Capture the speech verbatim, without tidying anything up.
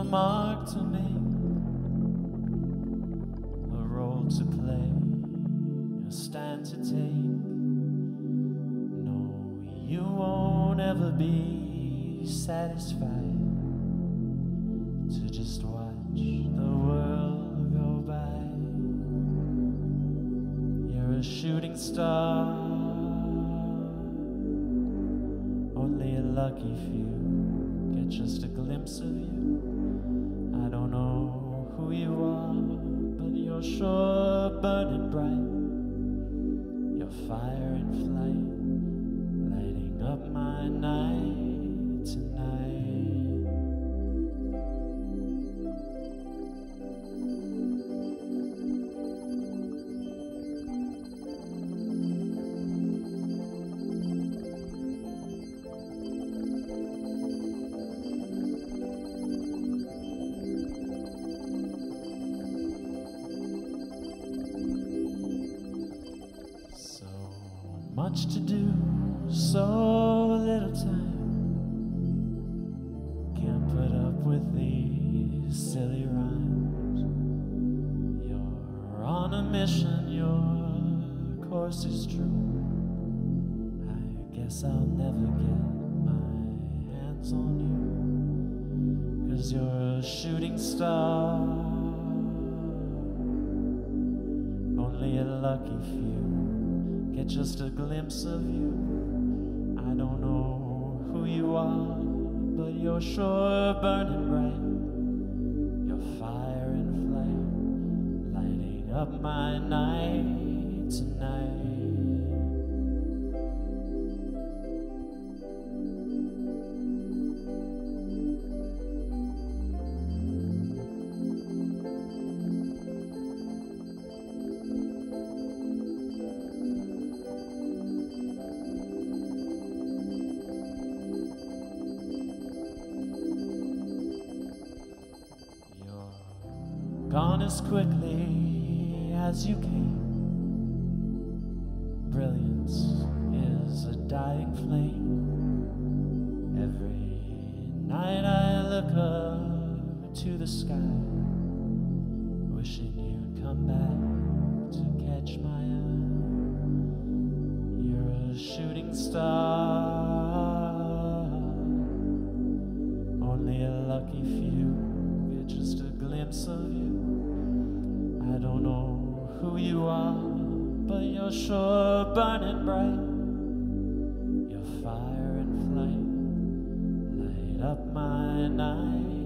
mark to make, a role to play, a stand to take. No, you won't ever be satisfied to just watch the world go by. You're a shooting star, only a lucky few get just a glimpse of you. I don't know who you are, but you're sure burning bright. Your fire in flight, lighting up my night tonight. Much to do, so little time. Can't put up with these silly rhymes. You're on a mission, your course is true. I guess I'll never get my hands on you, 'cause you're a shooting star, only a lucky few get just a glimpse of you. I don't know who you are, but you're sure burning bright. Your fire in flame, lighting up my night tonight. Gone as quickly as you came. Brilliance is a dying flame. Every night I look up to the sky, wishing you'd come back to catch my eye. You're a shooting star, only a lucky few get just a glimpse of you. I don't know who you are, but you're sure burning bright. Your fire and flame light up my night.